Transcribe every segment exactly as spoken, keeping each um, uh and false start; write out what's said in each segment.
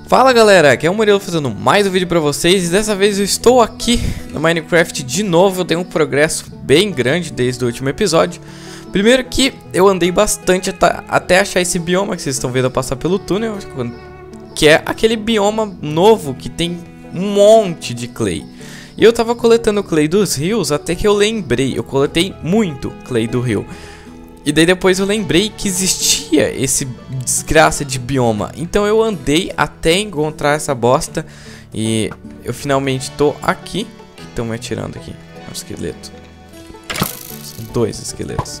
Fala galera, aqui é o Murilo fazendo mais um vídeo pra vocês. E dessa vez eu estou aqui no Minecraft de novo. Eu tenho um progresso bem grande desde o último episódio. Primeiro que eu andei bastante até achar esse bioma que vocês estão vendo eu passar pelo túnel, que é aquele bioma novo que tem um monte de clay. E eu tava coletando clay dos rios até que eu lembrei, eu coletei muito clay do rio. E daí depois eu lembrei que existia esse desgraça de bioma. Então eu andei até encontrar essa bosta. E eu finalmente tô aqui. O que estão me atirando aqui? É um esqueleto. São dois esqueletos.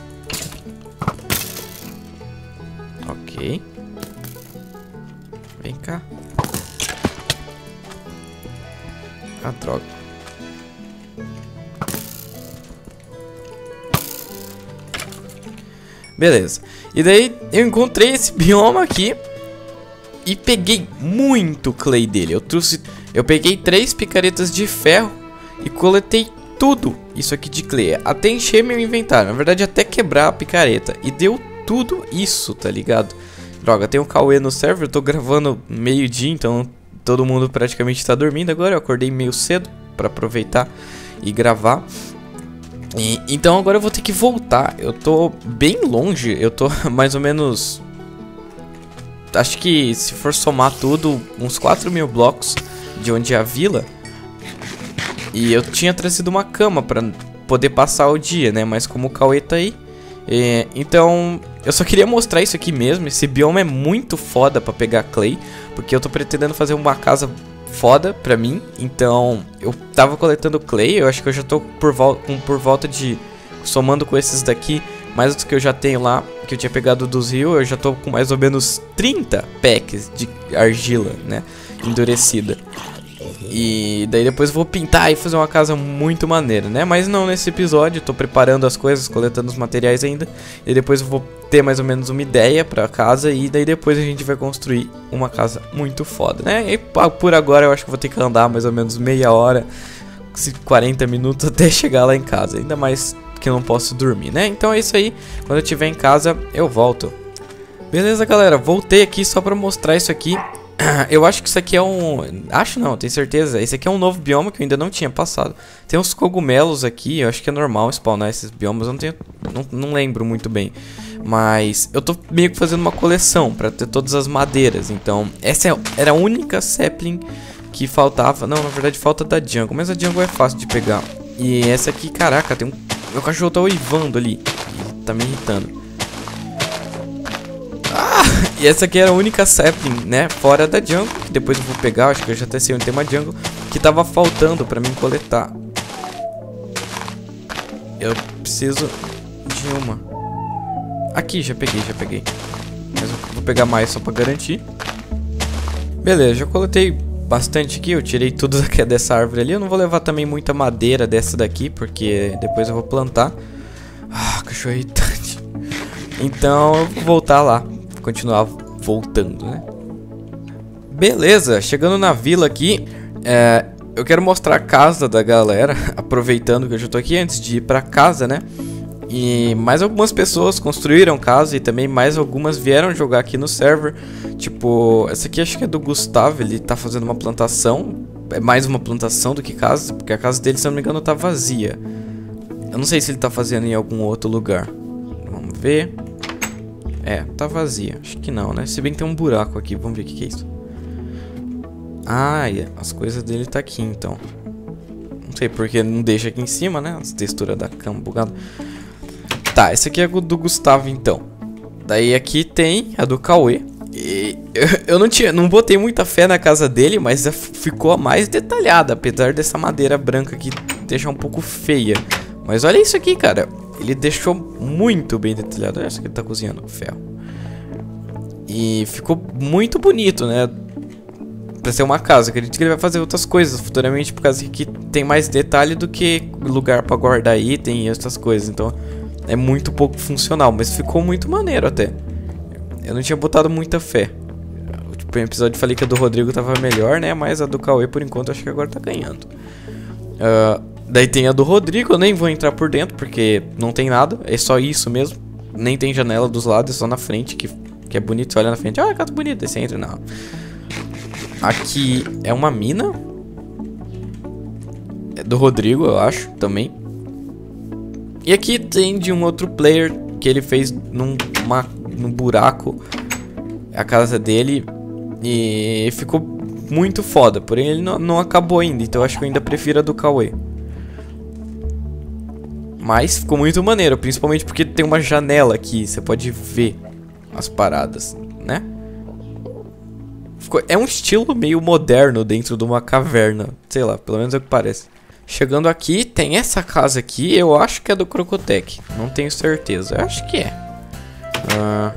Ok. Vem cá. Ah, droga. Beleza, e daí eu encontrei esse bioma aqui e peguei muito clay dele. Eu trouxe, eu peguei três picaretas de ferro e coletei tudo isso aqui de clay, até encher meu inventário, na verdade até quebrar a picareta. E deu tudo isso, tá ligado? Droga, tem um Cauê no server, eu tô gravando meio dia, então todo mundo praticamente tá dormindo agora. Eu acordei meio cedo pra aproveitar e gravar. E, então agora eu vou ter que voltar. Eu tô bem longe. Eu tô mais ou menos, acho que se for somar tudo, uns quatro mil blocos de onde é a vila. E eu tinha trazido uma cama pra poder passar o dia, né? Mas como o Cauê tá aí, e, então eu só queria mostrar isso aqui mesmo. Esse bioma é muito foda pra pegar clay, porque eu tô pretendendo fazer uma casa foda pra mim. Então eu tava coletando clay. Eu acho que eu já tô por, vol com, por volta de, somando com esses daqui, mais dos que eu já tenho lá, que eu tinha pegado dos rios, eu já tô com mais ou menos trinta packs de argila, né, endurecida. E daí depois eu vou pintar e fazer uma casa muito maneira, né? Mas não nesse episódio, eu tô preparando as coisas, coletando os materiais ainda. E depois eu vou ter mais ou menos uma ideia pra casa. E daí depois a gente vai construir uma casa muito foda, né? E por agora eu acho que vou ter que andar mais ou menos meia hora, quarenta minutos até chegar lá em casa. Ainda mais que eu não posso dormir, né? Então é isso aí, quando eu estiver em casa eu volto. Beleza galera, voltei aqui só pra mostrar isso aqui. Eu acho que isso aqui é um... Acho não, tenho certeza. Esse aqui é um novo bioma que eu ainda não tinha passado. Tem uns cogumelos aqui, eu acho que é normal spawnar esses biomas. Eu não tenho... Não, não lembro muito bem. Mas eu tô meio que fazendo uma coleção pra ter todas as madeiras. Então, essa era a única sapling que faltava. Não, na verdade falta da jungle. Mas a jungle é fácil de pegar. E essa aqui, caraca, tem um... Meu cachorro tá uivando ali. Tá me irritando. Ah, e essa aqui era a única sapling, né, fora da jungle, que depois eu vou pegar, acho que eu já até sei onde tem uma jungle, que tava faltando pra mim coletar. Eu preciso de uma. Aqui, já peguei, já peguei. Mas eu vou pegar mais só pra garantir. Beleza, já coletei bastante aqui, eu tirei tudo dessa árvore ali. Eu não vou levar também muita madeira dessa daqui, porque depois eu vou plantar. Ah, cachorro irritante. Então eu vou voltar lá, continuar voltando, né? Beleza, chegando na vila aqui, é, eu quero mostrar a casa da galera, aproveitando que eu já tô aqui antes de ir pra casa, né? E mais algumas pessoas construíram casa e também mais algumas vieram jogar aqui no server. Tipo, essa aqui acho que é do Gustavo, ele tá fazendo uma plantação. É mais uma plantação do que casa, porque a casa dele, se eu não me engano, tá vazia. Eu não sei se ele tá fazendo em algum outro lugar. Vamos ver. É, tá vazia. Acho que não, né? Se bem que tem um buraco aqui. Vamos ver o que, que é isso. Ah, yeah. As coisas dele tá aqui, então. Não sei porque não deixa aqui em cima, né? As texturas da cama bugada. Tá, esse aqui é do Gustavo, então. Daí aqui tem a do Cauê. E eu, eu não tinha, não botei muita fé na casa dele, mas ficou a mais detalhada. Apesar dessa madeira branca aqui deixar um pouco feia. Mas olha isso aqui, cara. Ele deixou muito bem detalhado. Olha isso que ele tá cozinhando, ferro. E ficou muito bonito, né? Pra ser uma casa. Acredito que ele vai fazer outras coisas futuramente, por causa que tem mais detalhe do que lugar pra guardar item e essas coisas. Então é muito pouco funcional, mas ficou muito maneiro até. Eu não tinha botado muita fé. No episódio eu falei que a do Rodrigo tava melhor, né? Mas a do Cauê, por enquanto, acho que agora tá ganhando. Uh, daí tem a do Rodrigo, eu nem vou entrar por dentro, porque não tem nada. É só isso mesmo. Nem tem janela dos lados, é só na frente, que, que é bonito. Você olha na frente, ah, gato bonito, aí você entra, não. Aqui é uma mina. É do Rodrigo, eu acho, também. E aqui tem de um outro player que ele fez num, uma, num buraco a casa dele. E ficou muito foda. Porém ele não, não acabou ainda. Então eu acho que eu ainda prefiro a do Cauê. Mas ficou muito maneiro. Principalmente porque tem uma janela aqui. Você pode ver as paradas, né? Ficou, é um estilo meio moderno dentro de uma caverna. Sei lá, pelo menos é o que parece. Chegando aqui, tem essa casa aqui. Eu acho que é do Crocotec. Não tenho certeza. Eu acho que é. Ah,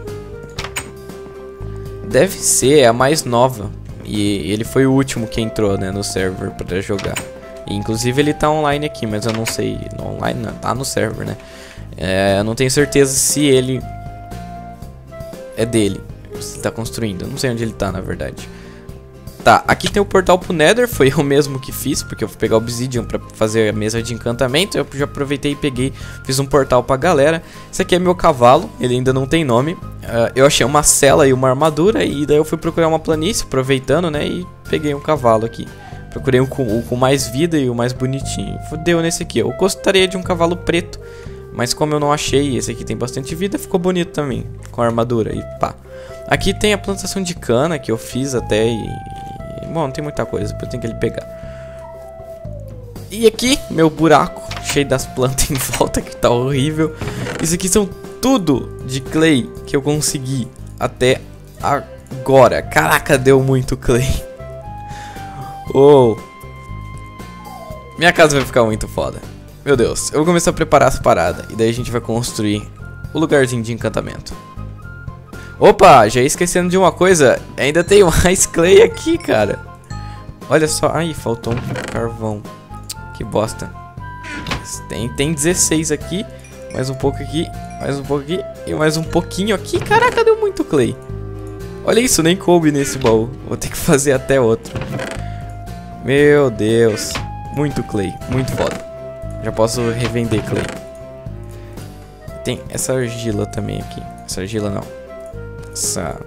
deve ser a mais nova. E ele foi o último que entrou, né, no server pra jogar. E, inclusive ele tá online aqui, mas eu não sei. No online não, tá no server, né? É, eu não tenho certeza se ele é dele. Se tá construindo. Eu não sei onde ele tá, na verdade. Tá, aqui tem o portal pro Nether. Foi eu mesmo que fiz, porque eu fui pegar o Obsidian pra fazer a mesa de encantamento. Eu já aproveitei e peguei, fiz um portal pra galera. Esse aqui é meu cavalo, ele ainda não tem nome. uh, Eu achei uma cela e uma armadura. E daí eu fui procurar uma planície, aproveitando, né, e peguei um cavalo aqui. Procurei um com, um com mais vida e o mais bonitinho. Deu nesse aqui. Eu gostaria de um cavalo preto, mas como eu não achei, esse aqui tem bastante vida, ficou bonito também, com a armadura e pá. Aqui tem a plantação de cana que eu fiz até e... e bom, não tem muita coisa, depois eu tenho que ele pegar. E aqui, meu buraco, cheio das plantas em volta, que tá horrível. Isso aqui são tudo de clay que eu consegui até agora. Caraca, deu muito clay. Oh. Minha casa vai ficar muito foda. Meu Deus, eu vou começar a preparar as paradas. E daí a gente vai construir o lugarzinho de encantamento. Opa, já ia esquecendo de uma coisa. Ainda tem mais clay aqui, cara. Olha só. Ai, faltou um carvão. Que bosta. Tem, tem dezesseis aqui. Mais um pouco aqui. Mais um pouco aqui. E mais um pouquinho aqui. Caraca, deu muito clay. Olha isso, nem coube nesse baú. Vou ter que fazer até outro. Meu Deus. Muito clay. Muito foda. Já posso revender clay. Tem essa argila também aqui. Essa argila não. Essa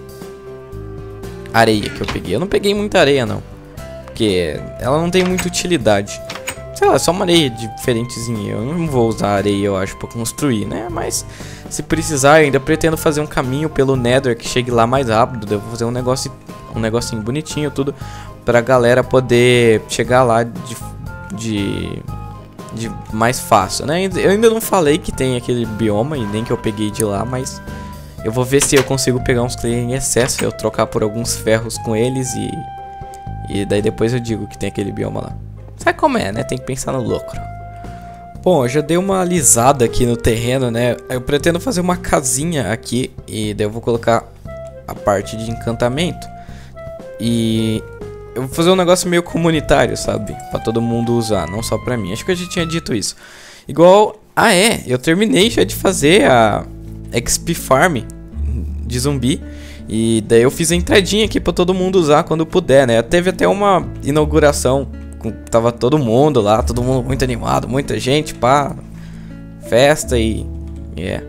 areia que eu peguei. Eu não peguei muita areia não, porque ela não tem muita utilidade. Sei lá, só uma areia diferentezinha. Eu não vou usar areia, eu acho, pra construir, né? Mas se precisar, eu ainda pretendo fazer um caminho pelo Nether que chegue lá mais rápido. Eu vou fazer um negócio, um negocinho bonitinho, tudo, pra galera poder chegar lá de, de, de mais fácil, né? Eu ainda não falei que tem aquele bioma e nem que eu peguei de lá, mas eu vou ver se eu consigo pegar uns clay em excesso, eu trocar por alguns ferros com eles e... E daí depois eu digo que tem aquele bioma lá. Sabe como é, né? Tem que pensar no lucro. Bom, eu já dei uma alisada aqui no terreno, né? Eu pretendo fazer uma casinha aqui e daí eu vou colocar a parte de encantamento. E eu vou fazer um negócio meio comunitário, sabe? Pra todo mundo usar, não só pra mim. Acho que eu já tinha dito isso. Igual... Ah, é. Eu terminei já de fazer a X P Farm de zumbi. E daí eu fiz a entradinha aqui pra todo mundo usar quando puder, né? Teve até uma inauguração. Com, tava todo mundo lá, todo mundo muito animado, muita gente, pá. Festa e... Yeah.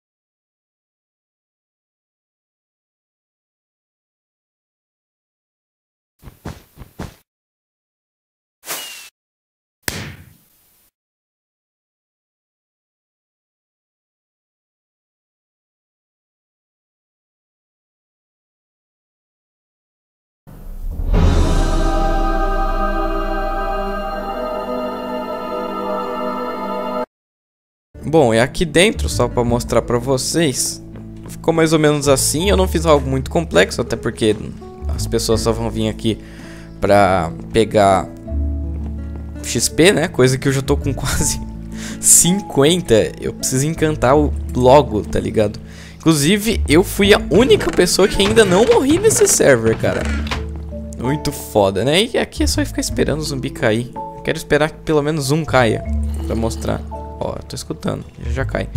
Bom, é aqui dentro, só pra mostrar pra vocês. Ficou mais ou menos assim. Eu não fiz algo muito complexo, até porque as pessoas só vão vir aqui pra pegar X P, né? Coisa que eu já tô com quase cinquenta. Eu preciso encantar o logo, tá ligado? Inclusive, eu fui a única pessoa que ainda não morri nesse server, cara. Muito foda, né? E aqui é só ficar esperando o zumbi cair. Eu quero esperar que pelo menos um caia pra mostrar. Ó, eu tô escutando, já, já cai.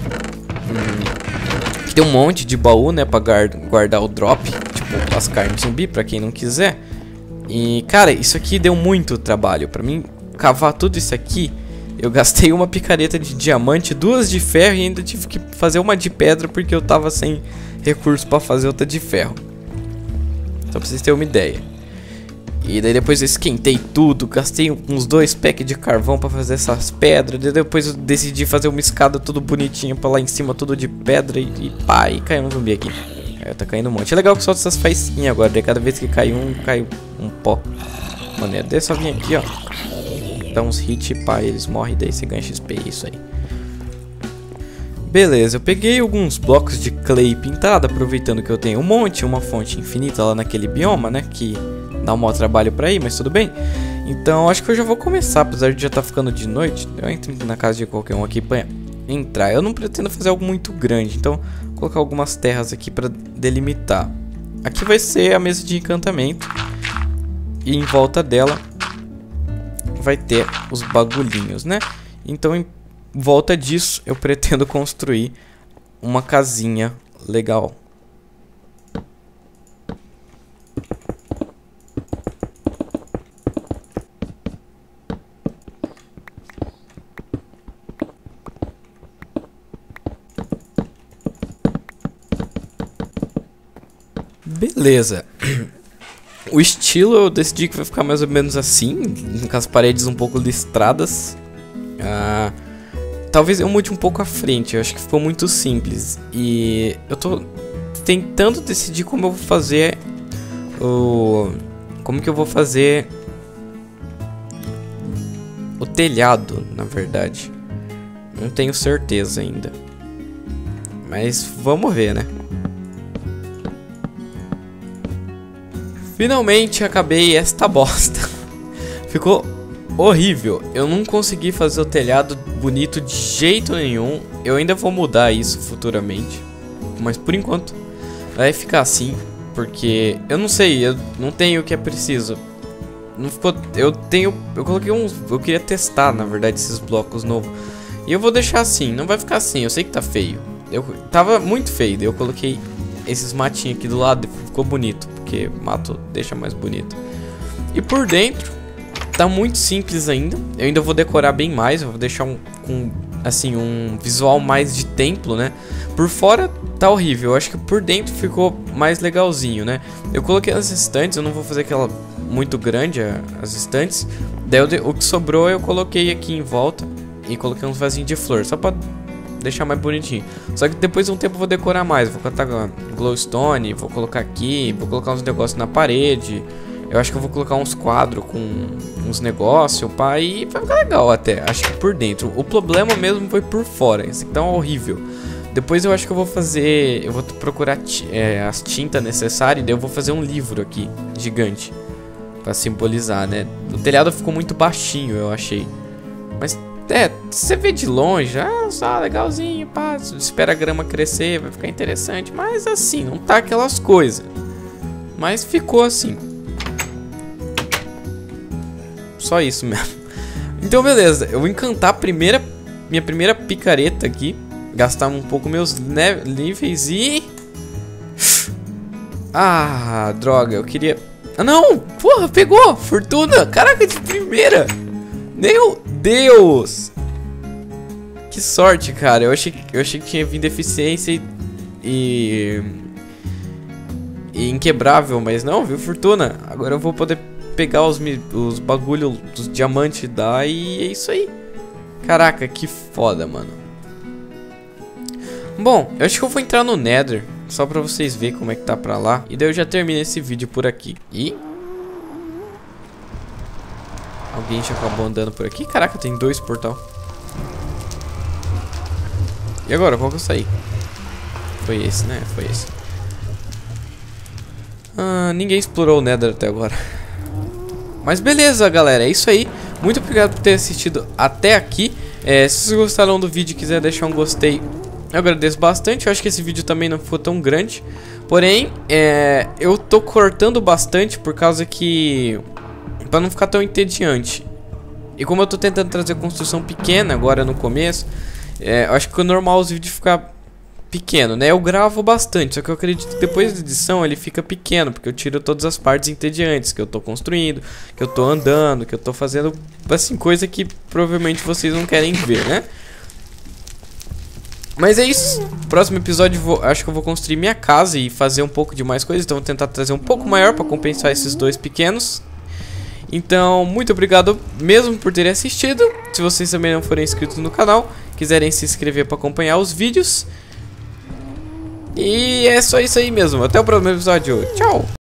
Hum, aqui tem um monte de baú, né, pra guardar o drop. Tipo, as carnes zumbi, pra quem não quiser. E, cara, isso aqui deu muito trabalho. Pra mim, cavar tudo isso aqui, eu gastei uma picareta de diamante, duas de ferro e ainda tive que fazer uma de pedra porque eu tava sem recurso pra fazer outra de ferro. Só pra vocês terem uma ideia. E daí depois eu esquentei tudo, gastei uns dois packs de carvão pra fazer essas pedras. Daí depois eu decidi fazer uma escada tudo bonitinha pra lá em cima, tudo de pedra. E, e pá, e caiu um zumbi aqui. Aí tá caindo um monte. É legal que solta essas faísquinhas agora. Daí cada vez que cai um, cai um pó. Maneiro. Daí só vir aqui, ó. Dá uns hits e pá, eles morrem. Daí você ganha X P, isso aí. Beleza, eu peguei alguns blocos de clay pintado, aproveitando que eu tenho um monte, uma fonte infinita lá naquele bioma, né? Que dá um maior trabalho pra ir, mas tudo bem. Então acho que eu já vou começar, apesar de já estar ficando de noite. Eu entro na casa de qualquer um aqui pra entrar. Eu não pretendo fazer algo muito grande, então vou colocar algumas terras aqui pra delimitar. Aqui vai ser a mesa de encantamento. E em volta dela vai ter os bagulhinhos, né? Então em volta disso eu pretendo construir uma casinha legal. Beleza. O estilo eu decidi que vai ficar mais ou menos assim, com as paredes um pouco listradas. Ah... Talvez eu mude um pouco à frente, eu acho que ficou muito simples. E eu tô tentando decidir como eu vou fazer o... Como que eu vou fazer o telhado, na verdade. Não tenho certeza ainda. Mas vamos ver, né? Finalmente acabei esta bosta. Ficou horrível. Eu não consegui fazer o telhado bonito de jeito nenhum. Eu ainda vou mudar isso futuramente, mas por enquanto vai ficar assim, porque eu não sei, eu não tenho o que é preciso. Não ficou, eu tenho, eu coloquei uns, eu queria testar, na verdade, esses blocos novos. E eu vou deixar assim, não vai ficar assim, eu sei que tá feio. Eu tava muito feio, eu coloquei esses matinhos aqui do lado e ficou bonito, porque mato deixa mais bonito. E por dentro tá muito simples ainda. Eu ainda vou decorar bem mais. Eu vou deixar um, um, assim, um visual mais de templo, né? Por fora tá horrível. Eu acho que por dentro ficou mais legalzinho, né? Eu coloquei as estantes. Eu não vou fazer aquela muito grande, as estantes. Daí eu, o que sobrou eu coloquei aqui em volta. E coloquei uns vasinhos de flor, só pra deixar mais bonitinho. Só que depois de um tempo eu vou decorar mais. Vou colocar glowstone, vou colocar aqui, vou colocar uns negócios na parede. Eu acho que eu vou colocar uns quadros com uns negócios, pá, e vai ficar legal até. Acho que por dentro. O problema mesmo foi por fora. Esse aqui tá horrível. Depois eu acho que eu vou fazer... Eu vou procurar é, as tintas necessárias. E daí eu vou fazer um livro aqui, gigante, pra simbolizar, né? O telhado ficou muito baixinho, eu achei. Mas, é, você vê de longe, ah, só legalzinho, pá. Espera a grama crescer, vai ficar interessante. Mas assim, não tá aquelas coisas. Mas ficou assim. Só isso mesmo. Então beleza, eu vou encantar a primeira, minha primeira picareta aqui. Gastar um pouco meus níveis e... Ah, droga, eu queria... Ah não, porra, pegou, fortuna. Caraca, de primeira. Meu Deus. Que sorte, cara. Eu achei, eu achei que tinha vindo eficiência e... E... e inquebrável, mas não, viu, fortuna. Agora eu vou poder... pegar os, os bagulho dos diamantes da e é isso aí. Caraca, que foda, mano. Bom, eu acho que eu vou entrar no Nether, só pra vocês verem como é que tá pra lá. E daí eu já termino esse vídeo por aqui. E... alguém já acabou andando por aqui? Caraca, tem dois portal. E agora, qual que eu saí? Foi esse, né? Foi esse. Ah, ninguém explorou o Nether até agora. Mas beleza, galera, é isso aí. Muito obrigado por ter assistido até aqui. é, Se vocês gostaram do vídeo e quiser deixar um gostei, eu agradeço bastante. Eu acho que esse vídeo também não ficou tão grande. Porém, é, eu tô cortando bastante por causa que... pra não ficar tão entediante. E como eu tô tentando trazer construção pequena agora no começo, é, eu acho que é normal os vídeos ficar pequeno, né? Eu gravo bastante, só que eu acredito que depois da edição ele fica pequeno, porque eu tiro todas as partes entediantes que eu tô construindo, que eu tô andando, que eu tô fazendo, assim, coisa que provavelmente vocês não querem ver, né? Mas é isso. Próximo episódio vou, acho que eu vou construir minha casa e fazer um pouco de mais coisas. Então vou tentar trazer um pouco maior para compensar esses dois pequenos. Então, muito obrigado mesmo por terem assistido. Se vocês também não forem inscritos no canal, quiserem se inscrever para acompanhar os vídeos. E é só isso aí mesmo. Até o próximo episódio. Tchau!